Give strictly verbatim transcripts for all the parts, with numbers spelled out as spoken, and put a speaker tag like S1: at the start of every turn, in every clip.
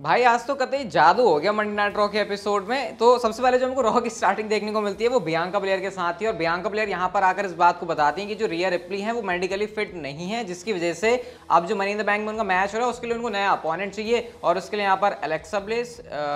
S1: भाई आज तो कतई जादू हो गया मंडे नाइट रॉ के एपिसोड में। तो सबसे पहले जो हमको रॉ की स्टार्टिंग देखने को मिलती है वो बियांका ब्लेयर के साथ ही, और बियांका ब्लेयर यहाँ पर आकर इस बात को बताती हैं कि जो रिया रिप्ली है वो मेडिकली फिट नहीं है, जिसकी वजह से अब जो मनी इन द बैंक में उनका मैच हो रहा है उसके लिए उनको नया अपोनेंट चाहिए। और उसके लिए यहाँ पर Alexa Bliss,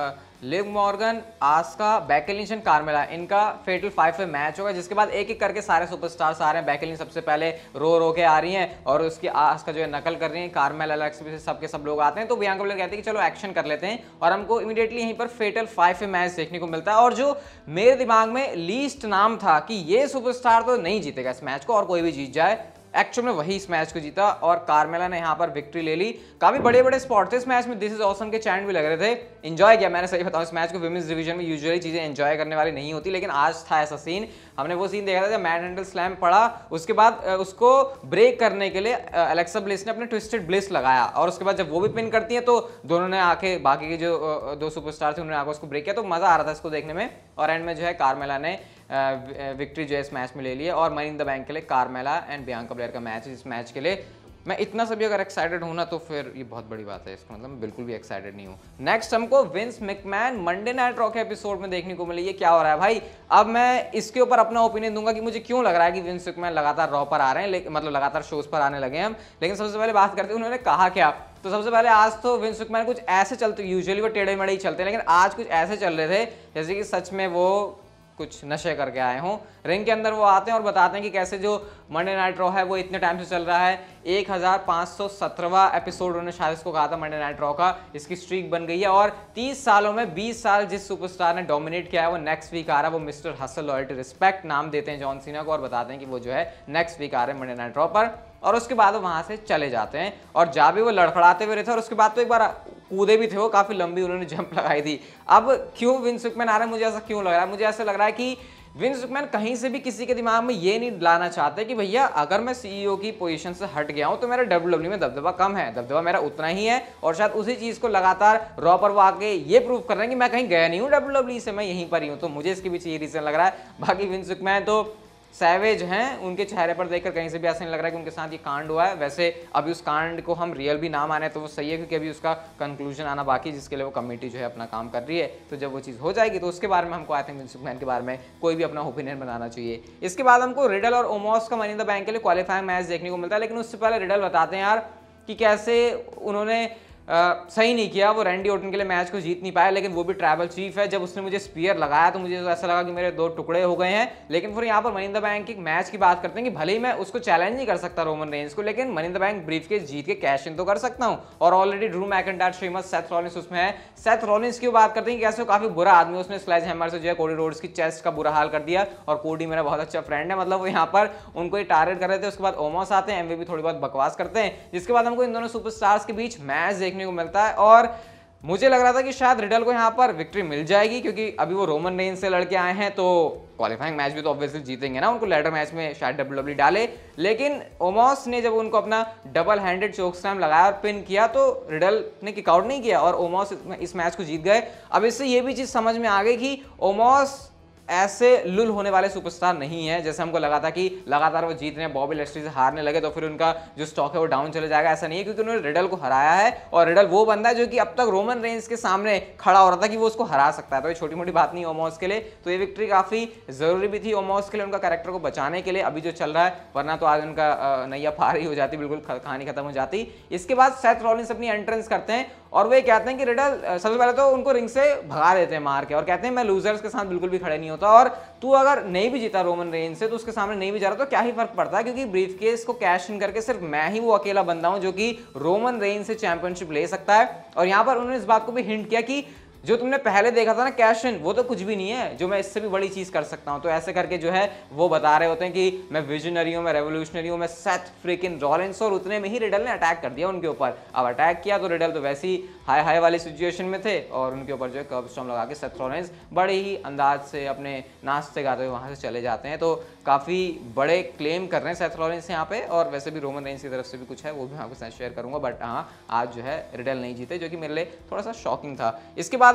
S1: Liv Morgan, Asuka, Becky Lynch and Carmella, इनका फेटल फाइव पे मैच होगा, जिसके बाद एक एक करके सारे सुपरस्टार्स आ रहे हैं। बेकी लिंच सबसे पहले रो रो के आ रही हैं और उसकी आस्का जो है नकल कर रही है, कार्मेला, एलेक्सा, सबके सब लोग आते हैं। तो बियांका ब्लेयर कहते हैं कि चलो एक्शन कर लेते हैं, और हमको इमीडिएटली यहीं पर फेटल फाइव पे मैच देखने को मिलता है। और जो मेरे दिमाग में लीस्ट नाम था कि ये सुपरस्टार तो नहीं जीतेगा इस मैच को, और कोई भी जीत जाए, एक्चुअल में वही इस मैच को जीता और कार्मेला ने यहाँ पर विक्ट्री ले ली। काफी बड़े बड़े स्पॉट थे इस मैच में, दिस इज ऑसम के चैंट भी लग रहे थे। एंजॉय किया मैंने, सही बताऊं इस मैच को। विमेंस डिवीजन में यूजुअली चीजें एंजॉय करने वाली नहीं होती, लेकिन आज था ऐसा सीन। हमने वो सीन देखा था जब मैन हैंडल स्लैम पड़ा, उसके बाद उसको ब्रेक करने के लिए एलेक्सा ब्लिस ने अपने ट्विस्टेड ब्लिस लगाया, और उसके बाद जब वो भी पिन करती है तो दोनों ने आके, बाकी के जो दो सुपरस्टार थे उन्होंने आकर उसको ब्रेक किया। तो मजा आ रहा था इसको देखने में, और एंड में जो है कार्मेला ने विक्ट्री जो है इस मैच में ले ली है। और मनी इन द बैंक के लिए कार्मेला एंड बियांका ब्लेयर का मैच है। इस मैच के लिए मैं इतना सभी अगर एक्साइटेड हूं ना तो फिर ये बहुत बड़ी बात है, इसका मतलब मैं बिल्कुल भी एक्साइटेड नहीं हूं। नेक्स्ट हमको Vince McMahon Monday Night Raw के एपिसोड में देखने को मिली। ये क्या हो रहा है भाई? अब मैं इसके ऊपर अपना ओपिनियन दूंगा कि मुझे क्यों लग रहा है कि विंस मैकमैन लगातार रॉ पर आ रहे हैं, मतलब लगातार शोज पर आने लगे हैं हम। लेकिन सबसे पहले बात करते हैं उन्होंने कहा क्या। तो सबसे पहले आज तो विंस मैकमैन कुछ ऐसे चलते, यूजुअली वो टेढ़े मेढ़े ही चलते हैं, लेकिन आज कुछ ऐसे चल रहे थे जैसे कि सच में वो कुछ नशे करके आए हों। रिंग के अंदर वो आते हैं और बताते हैं कि कैसे जो मंडे नाइट रॉ है वो इतने टाइम से चल रहा है। एक हज़ार पाँच सौ सत्रहवां एपिसोड उन्होंने शायद इसको कहा था मंडे नाइट रॉ का, इसकी स्ट्रीक बन गई है। और तीस सालों में बीस साल जिस सुपरस्टार ने डोमिनेट किया है वो नेक्स्ट वीक आ रहा है। वो मिस्टर हसल लॉयल्टी रिस्पेक्ट नाम देते हैं जॉन सीना को, और बताते हैं कि वो जो है नेक्स्ट वीक आ रहे हैं मंडे नाइट रॉ पर। और उसके बाद वो वहां से चले जाते हैं, और जहाँ भी वो लड़खड़ाते हुए रहते हैं, और उसके बाद तो एक बार कूदे भी थे वो, काफी लंबी उन्होंने जंप लगाई थी। अब क्यों विंस मैकमैन आ रहे हैं, मुझे ऐसा क्यों लग रहा है? मुझे ऐसा लग रहा है कि विंस मैकमैन कहीं से भी किसी के दिमाग में ये नहीं लाना चाहते कि भैया अगर मैं सीईओ की पोजीशन से हट गया हूं तो मेरा डब्ल्यूडब्ल्यूई में दबदबा कम है, दबदबा मेरा उतना ही है। और शायद उसी चीज को लगातार रॉ पर वो आके ये प्रूव कर रहे हैं कि मैं कहीं गया नहीं हूं डब्ल्यूडब्ल्यूई से, मैं यहीं पर ही हूं। तो मुझे इसके पीछे ये रीजन लग रहा है। बाकी विंस मैकमैन तो सैवेज हैं, उनके चेहरे पर देखकर कहीं से भी ऐसा नहीं लग रहा है कि उनके साथ ये कांड हुआ है। वैसे अभी उस कांड को हम रियल भी ना माने तो वो सही है, क्योंकि अभी उसका कंक्लूजन आना बाकी, जिसके लिए वो कमेटी जो है अपना काम कर रही है। तो जब वो चीज़ हो जाएगी तो उसके बारे में हमको आई थिंक विंस मैकमैन के बारे में कोई भी अपना ओपिनियन बनाना चाहिए। इसके बाद हमको रिडल और ओमोस का मनी इन द बैंक के लिए क्वालिफाइंग मैच देखने को मिलता है। लेकिन उससे पहले रिडल बताते हैं यार कि कैसे उन्होंने Uh, सही नहीं किया। वो रैंडी ऑर्टन के लिए मैच को जीत नहीं पाया, लेकिन वो भी ट्राइबल चीफ है। जब उसने मुझे स्पीयर लगाया तो मुझे तो ऐसा लगा कि मेरे दो टुकड़े हो गए हैं। लेकिन फिर यहाँ पर मनी इन द बैंक एक मैच की बात करते हैं कि भले ही मैं उसको चैलेंज नहीं कर सकता रोमन रेंज को, लेकिन Money in the Bank brief के जीत के कैश इन तो कर सकता हूँ। और already Drew McIntyre, Sheamus, Seth Rollins उसमें है। सेथ रॉलिंस की बात करते हैं कि कैसे वो काफी बुरा आदमी, उसने स्लेज हैमर से जो है कोडी रोड्स की चेस्ट का बुरा हाल कर दिया। और कोडी मेरा बहुत अच्छा फ्रेंड है, मतलब वो यहाँ पर उनको ही टारगेट कर रहे थे। उसके बाद ओमोस आते हैं, एमवीपी थोड़ी बहुत बकवास करते हैं, जिसके बाद हमको इन दोनों सुपरस्टार्स के बीच मैच देखने को मिलता है। और मुझे लग रहा था कि शायद रिडल को यहाँ पर विक्ट्री मिल जाएगी, क्योंकि अभी वो रोमन रेंज से लड़के आए हैं तो क्वालिफाइंग मैच भी तो ऑब्वियसली जीतेंगे ना, उनको लैडर मैच में शायद डब्ल्यूडब्ल्यूई डाले। लेकिन ओमोस ने जब उनको अपना डबल हैंडेड चोक स्लैम लगाया और पिन किया तो रिडल ने किक आउट नहीं किया और ओमोस इस मैच को जीत गए। अब इससे ये भी चीज समझ में आ गई कि ओमोस ऐसे लुल होने वाले सुपरस्टार नहीं है जैसे हमको लगा था कि लगातार वो जीत रहे हैं, बॉबी लैशली से हारने लगे तो फिर उनका जो स्टॉक है वो डाउन चले जाएगा। ऐसा नहीं है, क्योंकि उन्होंने रिडल को हराया है, और रिडल वो बंदा है जो कि अब तक रोमन रेंज के सामने खड़ा हो रहा था कि वो उसको हरा सकता है। तो ये छोटी मोटी बात नहीं है ओमोस के लिए। तो ये विक्ट्री काफी जरूरी भी थी ओमोस के लिए, उनका कैरेक्टर को बचाने के लिए अभी जो चल रहा है, वरना तो आज उनका नैया पार ही हो जाती, बिल्कुल कहानी खत्म हो जाती। इसके बाद सेथ रॉलिंस अपनी एंट्रेंस करते हैं और वे कहते हैं कि रिडल, सबसे पहले तो उनको रिंग से भगा देते हैं मार के, और कहते हैं मैं लूजर्स के साथ बिल्कुल भी खड़े नहीं होता, और तू अगर नहीं भी जीता रोमन रेंज से तो उसके सामने नहीं भी जा रहा तो क्या ही फर्क पड़ता है, क्योंकि ब्रीफ केस को कैश इन करके सिर्फ मैं ही वो अकेला बंदा हूं जो कि रोमन रेंज से चैंपियनशिप ले सकता है। और यहां पर उन्होंने इस बात को भी हिंट किया कि जो तुमने पहले देखा था ना कैश इन, वो तो कुछ भी नहीं है, जो मैं इससे भी बड़ी चीज कर सकता हूं। तो ऐसे करके जो है वो बता रहे होते हैं कि मैं विजनरी हूं, मैं रेवोल्यूशनरी हूं, मैं सेथ फ्रिकिन रॉलिंस। और उतने में ही रिडल ने अटैक कर दिया उनके ऊपर। अब अटैक किया तो रिडल तो वैसे ही हाई हाई वाली सिचुएशन में थे, और उनके ऊपर जो है कर्ब स्टॉर्म लगा के सेथ रॉलिंस बड़े ही अंदाज से अपने नाचते गाते हुए वहां से चले जाते हैं। तो काफी बड़े क्लेम कर रहे हैं सेथ रॉलिंस यहाँ पे, और वैसे भी रोमन रेंज की तरफ से भी कुछ है वो भी मैं आपके साथ शेयर करूंगा। बट हाँ, आज जो है रिडल नहीं जीते, जो कि मेरे लिए थोड़ा सा शॉकिंग था। इसके बाद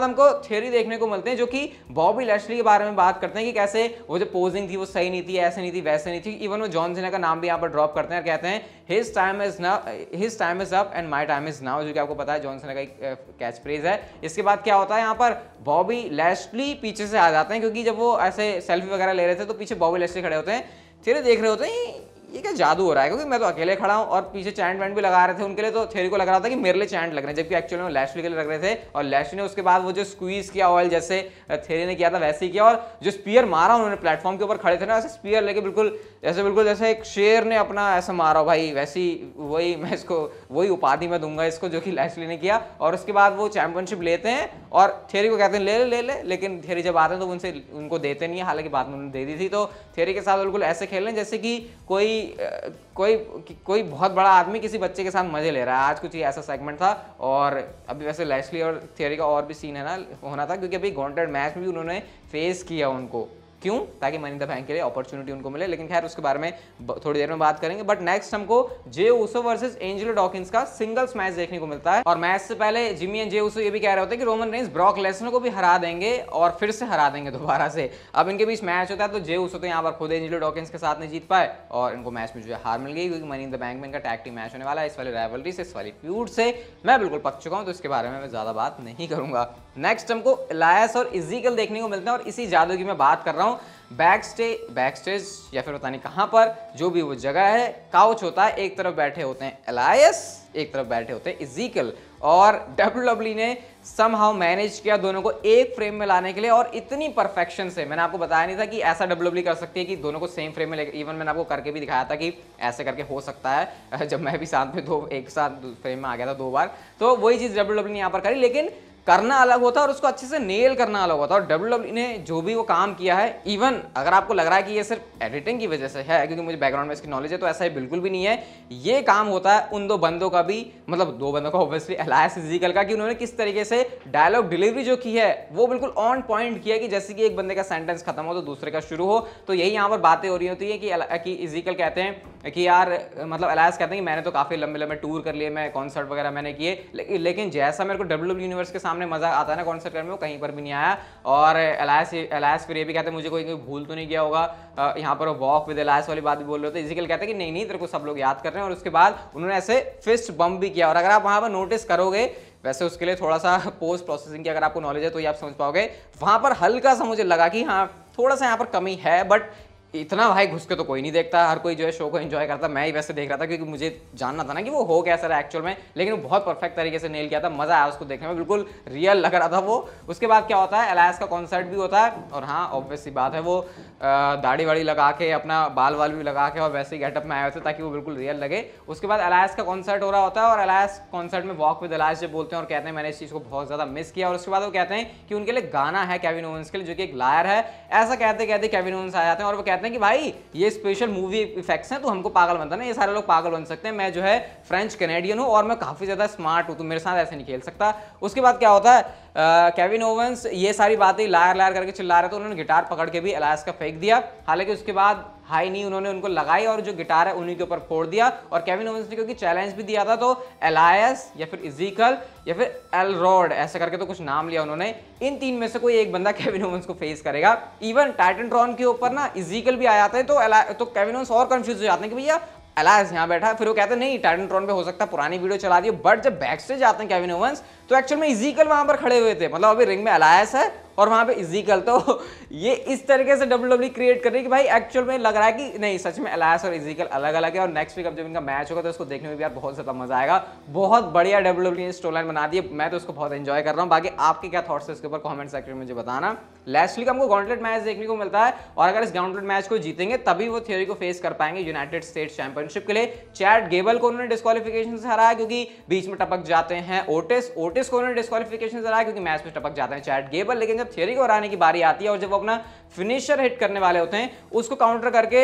S1: बाद हमको थियरी देखने को मिलते हैं जो कि बॉबी लैशली के बारे में बात करते हैं कि कैसे वो जो पोजिंग थी वो सही नहीं थी, ऐसे नहीं थी, वैसे नहीं थी। इवन वो जॉन सीना का नाम भी यहाँ पर ड्रॉप करते हैं और कहते हैं his time is now, his time is up and my time is now, जो कि आपको पता है जॉन सीना का एक कैच फ्रेज है। इसके बाद क्या होता है यहाँ पर बॉबी लैशली पीछे से आ जाते हैं, क्योंकि जब वो ऐसे सेल्फी वगैरह ले रहे थे तो पीछे बॉबी लैशली खड़े होते हैं, थियरी देख रहे होते हैं ये क्या जादू हो रहा है, क्योंकि मैं तो अकेले खड़ा हूं और पीछे चैंट वैंट भी लगा रहे थे उनके लिए, तो थियरी को लग रहा था कि मेरे लिए चैंट लग रहे हैं, जबकि एक्चुअली में लैशली के लिए लग रहे थे। और लैशली ने उसके बाद वो जो स्क्वीज किया ऑयल जैसे थियरी ने किया था वैसे ही किया, और जो स्पीयर मारा उन्होंने प्लेटफॉर्म के ऊपर खड़े थे ना, ऐसे स्पीयर लेके बिल्कुल ऐसे बिल्कुल जैसे एक शेर ने अपना ऐसा मारा भाई, वैसी वही मैं इसको वही उपाधि में दूंगा इसको जो कि लैशली ने किया। और उसके बाद वो चैंपियनशिप लेते हैं और थियरी को कहते हैं ले ले ले ले, लेकिन थियरी जब आते हैं तो उनसे उनको देते नहीं है, हालांकि बाद में उन्होंने दे दी थी। तो थियरी के साथ बिल्कुल ऐसे खेल रहे हैं जैसे कि कोई कोई कोई बहुत बड़ा आदमी किसी बच्चे के साथ मजे ले रहा है। आज कुछ ही ऐसा सेगमेंट था। और अभी वैसे लैशली और थियरी का और भी सीन है ना होना था, क्योंकि अभी गॉन्टेड मैच में भी उन्होंने फेस किया उनको, क्यों, ताकि मनी इन द बैंक के लिए अपॉर्चुनिटी उनको मिले। लेकिन खैर उसके बारे में थोड़ी देर में बात करेंगे। बट नेक्स्ट हमको Jey Uso versus Angelo Dawkins का सिंगल्स मैच देखने को मिलता है। और मैच से पहले जिमी एंड जे ऊसो ये भी कह रहे होते हैं कि रोमन रेंस ब्रॉक लेसनर को भी हरा देंगे और फिर से हरा देंगे दोबारा से। अब इनके बीच मैच होता है तो जे ऊसो तो यहाँ पर खुद एंजेलो डॉकिंस के साथ नहीं जीत पाए और इनको मैच में जो है हार मिल गई, क्योंकि मनी इन द बैंक में इनका टैग टीम मैच होने वाला है। इस वाली राइवलरी से, इस वाली फ्यूड से मैं बिल्कुल पक चुका हूँ, तो इसके बारे में मैं ज्यादा बात नहीं करूंगा। नेक्स्ट हमको एलायस और इज़ीकल देखने को मिलते हैं और इसी जादू की मैं बात कर रहा हूँ। बैक स्टेज बैक स्टेज या फिर पता नहीं कहाँ पर, जो भी वो जगह है, काउच होता है, एक तरफ बैठे होते हैं एलायस, एक तरफ बैठे होते हैं इज़ीकल। और डब्ल्यू डब्ल्यू ई ने समहाउ मैनेज किया दोनों को एक फ्रेम में लाने के लिए, और इतनी परफेक्शन से। मैंने आपको बताया नहीं था कि ऐसा डब्ल्यू डब्ल्यू ई कर सकती है कि दोनों को सेम फ्रेम में लेकर, इवन मैंने आपको करके भी दिखाया था कि ऐसे करके हो सकता है, जब मैं भी साथ में दो एक साथ फ्रेम में आ गया था दो बार। तो वही चीज़ डब्ल्यू डब्ल्यू ई ने यहाँ पर करी, लेकिन करना अलग होता है और उसको अच्छे से नेल करना अलग होता है। और डब्ल्यू डब्ल्यू ई ने जो भी वो काम किया है, इवन अगर आपको लग रहा है कि ये सिर्फ एडिटिंग की वजह से है, क्योंकि मुझे बैकग्राउंड में इसकी नॉलेज है, तो ऐसा ही बिल्कुल भी नहीं है। ये काम होता है उन दो बंदों का भी, मतलब दो बंदों का ऑब्वियसली, एलायस इज़ीकल का, कि उन्होंने किस तरीके से डायलॉग डिलीवरी जो की है वो बिल्कुल ऑन पॉइंट किया, कि जैसे कि एक बंदे का सेंटेंस खत्म हो तो दूसरे का शुरू हो। तो यही यहाँ पर बातें हो रही होती है कि कि इज़ीकल कहते हैं कि यार, मतलब एलायस कहते हैं कि मैंने तो काफ़ी लंबे लंबे टूर कर लिए, मैं कॉन्सर्ट वगैरह मैंने किए, लेकिन जैसा मेरे को डब्ल्यू डब्ल्यू यूनिवर्स के सामने मजा आता है ना कॉन्सर्ट करने में, वो कहीं पर भी नहीं आया। और एलायस एलायस फिर ये भी कहते हैं मुझे कोई कोई भूल तो नहीं गया होगा, यहाँ पर वॉक विद एलायस वाली बात भी बोल रहे थे। इज़ीकल कहते हैं कि नहीं नहीं तेरे को सब लोग याद कर रहे हैं। और उसके बाद उन्होंने ऐसे फिस्ट बम्प भी किया। और अगर आप वहाँ पर नोटिस करोगे, वैसे उसके लिए थोड़ा सा पोस्ट प्रोसेसिंग की अगर आपको नॉलेज है तो ये आप समझ पाओगे, वहाँ पर हल्का सा मुझे लगा कि हाँ थोड़ा सा यहाँ पर कमी है, बट इतना भाई घुस के तो कोई नहीं देखता, हर कोई जो है शो को एंजॉय करता। मैं ही वैसे देख रहा था क्योंकि मुझे जानना था ना कि वो हो कैसा रहा एक्चुअल में, लेकिन वो बहुत परफेक्ट तरीके से नेल किया था, मजा आया उसको देखने में, बिल्कुल रियल लग रहा था वो। उसके बाद क्या होता है, एलायस का कॉन्सर्ट भी होता है, और हाँ ऑब्वियस सी बात है वो दाढ़ी वाड़ी लगा के, अपना बाल वाल भी लगा के और वैसे ही गेटअप में आए होते ताकि वो बिल्कुल रियल लगे। उसके बाद एलायस का कॉन्सर्ट हो रहा होता है और एलायस कॉन्सर्ट में वॉक विद एलायस जब बोलते हैं और कहते हैं मैंने इस चीज़ को बहुत ज़्यादा मिस किया। और उसके बाद वो कहते हैं कि उनके लिए गाना है केविन ओवेंस के लिए, जो कि एक लायर है। ऐसा कहते कहते केविन ओवेंस आ जाते हैं और वो कहते हैं कि भाई ये स्पेशल मूवी इफेक्ट्स हैं, तो हमको पागल बनता ना, ये सारे लोग पागल बन सकते हैं, मैं जो है फ्रेंच कैनेडियन हूँ और मैं काफ़ी ज़्यादा स्मार्ट हूँ, तो मेरे साथ ऐसे नहीं खेल सकता। उसके बाद क्या होता है, केविन ओवेंस ये सारी बातें लायर लायर करके चिल्ला रहे थे, उन्होंने गिटार पकड़ के भी एलायस का फेंक दिया। हालांकि उसके बाद हाई नी उन्होंने उनको लगाई और जो गिटार है उन्हीं के ऊपर फोड़ दिया। और केविन ओवेंस ने क्योंकि चैलेंज भी दिया था, तो एलायस या फिर इज़ीकल या फिर एलरॉड ऐसे करके तो कुछ नाम लिया उन्होंने, इन तीन में से कोई एक बंदा केविन ओवेंस को फेस करेगा। इवन टाइटनट्रॉन के ऊपर ना इज़ीकल भी आ जाते हैं, तो तो केविन ओवेंस और कंफ्यूज हो जाते हैं कि भैया एलायस यहाँ बैठा है। फिर वो कहते हैं नहीं टाइटनट्रॉन पे हो सकता है पुरानी वीडियो चला दी, बट जब बैक स्टेज आते हैं केविन ओवेंस तो एक्चुअल में इज़ीकल वहां पर खड़े हुए थे, मतलब अभी रिंग में एलायस है और वहां पे इज़ीकल। तो ये इस तरीके से डब्ल्यू डब्ल्यू क्रिएट कर रही है कि भाई एक्चुअल में लग रहा है कि नहीं सच में एलायस और इज़ीकल अलग अलग है। और नेक्स्ट वीक अब जब इनका मैच होगा तो उसको देखने में भी यार बहुत ज्यादा मजा आएगा। बहुत बढ़िया डब्ल्यू डब्ल्यू ने स्टोरी लाइन बना दी है, मैं तो उसको बहुत एंजॉय कर रहा हूँ। बाकी आपके क्या थॉट्स है इसके ऊपर कमेंट सेक्शन में मुझे बताना। लैस्टली का हमको गॉन्टलेट मैच देखने को मिलता है और अगर इस गॉन्टलेट मैच को जीतेंगे तभी वो थियरी को फेस कर पाएंगे यूनाइटेड स्टेट्स चैंपियनशिप के लिए। चैट गेबल को उन्होंने डिस्क्वालिफिकेशन से हराया क्योंकि बीच में टपक जाते हैं ओटिस ओटिस को उन्होंने डिस्क्वालिफिकेशन से हराया क्योंकि मैच में टपक जाते हैं चैट गेबल। लेकिन जब थियरी को हराने की बारी आती है और जब वो अपना फिनिशर हिट करने वाले होते हैं, उसको काउंटर करके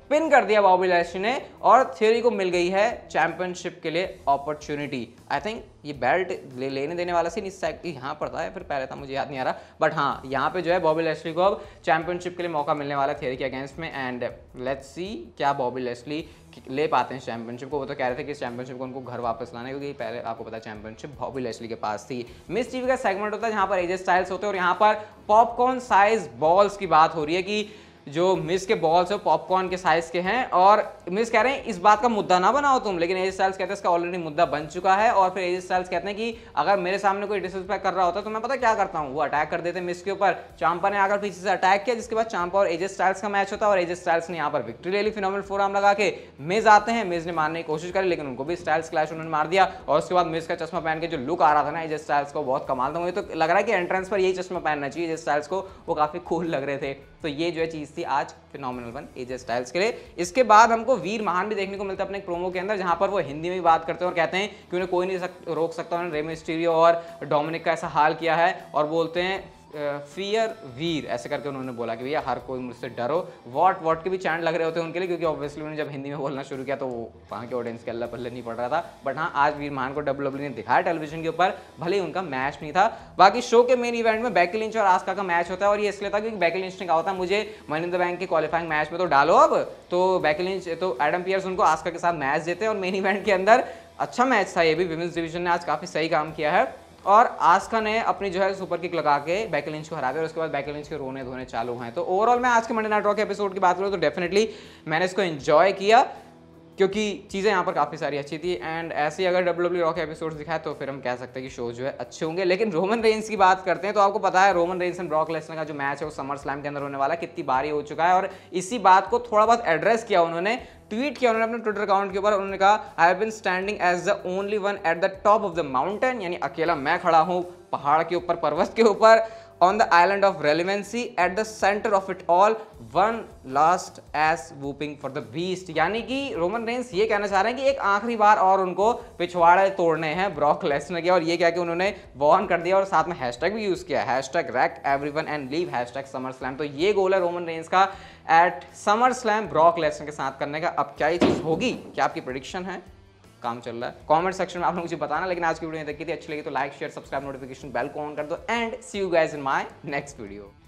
S1: पिन कर दिया बॉबी लैशली ने और थियरी को मिल गई है चैंपियनशिप के लिए अपॉर्चुनिटी। आई थिंक ये बेल्ट ले, लेने देने वाला सीन इस साइड यहाँ पर था या फिर पहले था, मुझे याद नहीं आ रहा, बट हाँ यहाँ पे जो है बॉबी लैशली को अब चैंपियनशिप के लिए मौका मिलने वाला थियरी के अगेंस्ट में। एंड लेट्स सी क्या बॉबी लैशली ले पाते हैं चैंपियनशिप को। वो तो कह रहे थे कि इस चैंपियनशिप को उनको घर वापस लाना है, क्योंकि पहले आपको पता है चैंपियनशिप बॉबी लैशली के पास थी। मिस टीवी का सेगमेंट होता है जहाँ पर एजे स्टाइल्स होते हैं और यहाँ पर पॉपकॉर्न साइज बॉल्स की बात हो रही है कि जो मिस के बॉल्स है पॉपकॉर्न के साइज के हैं और मिस कह रहे हैं इस बात का मुद्दा ना बनाओ तुम, लेकिन एजे स्टाइल्स कहते हैं इसका ऑलरेडी मुद्दा बन चुका है। और फिर एजे स्टाइल्स कहते हैं कि अगर मेरे सामने कोई डिसरिस्पेक्ट कर रहा होता तो मैं पता क्या करता हूँ, वो अटैक कर देते मिस के ऊपर। चांपा ने आकर पीछे से अटैक किया, जिसके बाद चांपा और एजे स्टाइल्स का मैच होता है और एजे स्टाइल्स ने यहाँ पर विक्ट्री ले ली। फिनोमिनल फोरआर्म लगा के मिस आते हैं, मिस ने मारने की कोशिश करी लेकिन उनको भी स्टाइल्स क्लैश उन्होंने मार दिया। और उसके बाद मिस का चश्मा पहन के जो लुक आ रहा था ना एजे स्टाइल्स को, बहुत कमाल था। मुझे तो लग रहा है कि एंट्रेंस पर यही चश्मा पहनना चाहिए एजे स्टाइल्स को, वो काफी कूल लग रहे थे। तो ये जो है चीज थी आज फिनोमिनल वन एजे स्टाइल्स के लिए। इसके बाद हमको वीर महान भी देखने को मिलता है अपने प्रोमो के अंदर, जहां पर वो हिंदी में भी बात करते हैं और कहते हैं कि उन्हें कोई नहीं सक, रोक सकता। उन्होंने रे मिस्टीरियो और डोमिनिक का ऐसा हाल किया है और बोलते हैं फियर वीर, ऐसे करके उन्होंने बोला कि भैया हर कोई मुझसे डरो। वॉट वॉट के भी चैंट लग रहे होते हैं उनके लिए, क्योंकि ऑब्वियसली उन्होंने जब हिंदी में बोलना शुरू किया तो वो वहाँ के ऑडियंस के अल्लाह पल्ले नहीं पड़ रहा था। बट हाँ आज वीर महान को डब्ल्यू डब्ल्यू ने दिखाया टेलीविजन के ऊपर, भले ही उनका मैच नहीं था। बाकी शो के मेन इवेंट में बेकी लिंच और आस्का का मैच होता है और ये इसलिए था क्योंकि बेकी लिंच ने कहा था मुझे मनी इन द बैंक के क्वालिफाइंग मैच में तो डालो अब, तो बेकी लिंच तो एडम पियर्स उनको आस्का के साथ मैच देते हैं और मेन इवेंट के अंदर अच्छा मैच था ये भी। विमेंस डिवीजन ने आज काफी सही काम किया है और आस्का ने अपनी जो है सुपर किक लगा के बेकी लिंच को हरा दिया और उसके बाद बेकी लिंच के रोने धोने चालू हैं। तो ओवरऑल मैं आज के मंडे नाइट रॉ के एपिसोड की बात करूँ तो डेफिनेटली मैंने इसको एंजॉय किया क्योंकि चीज़ें यहाँ पर काफ़ी सारी अच्छी थी। एंड ऐसे ही अगर डब्ल्यू डब्ल्यू रॉ के एपिसोड्स दिखाए तो फिर हम कह सकते हैं कि शो जो है अच्छे होंगे। लेकिन रोमन रेंस की बात करते हैं तो आपको पता है Roman Reigns and Brock Lesnar का जो मैच है वो समर स्लैम के अंदर होने वाला है, कितनी बारी हो चुका है। और इसी बात को थोड़ा बहुत एड्रेस किया उन्होंने, ट्वीट किया उन्होंने अपने ट्विटर अकाउंट के ऊपर। उन्होंने कहा I have been standing as the only one at the top of the mountain, यानी अकेला मैं खड़ा हूँ पहाड़ के ऊपर, पर्वत के ऊपर, on the island of relevancy at the center of it all, one last ass whooping for the beast। यानी कि रोमन रेंस ये कहना चाह रहे हैं कि एक आखिरी बार और उनको पिछवाड़े तोड़ने हैं ब्रॉक लेसनर के। और ये क्या कि उन्होंने वॉर्न कर दिया और साथ में हैशटैग भी यूज किया, hashtag wreck everyone and leave hashtag SummerSlam. तो ये गोल है रोमन रेंस का at SummerSlam Brock Lesnar के साथ करने का। अब क्या ये चीज होगी, क्या आपकी प्रेडिक्शन है? काम चल रहा है कमेंट सेक्शन में आप लोग मुझे बताना। लेकिन आज की वीडियो देखी थी अच्छी लगी तो like share subscribe notification bell को ऑन कर दो and see you guys in my next video.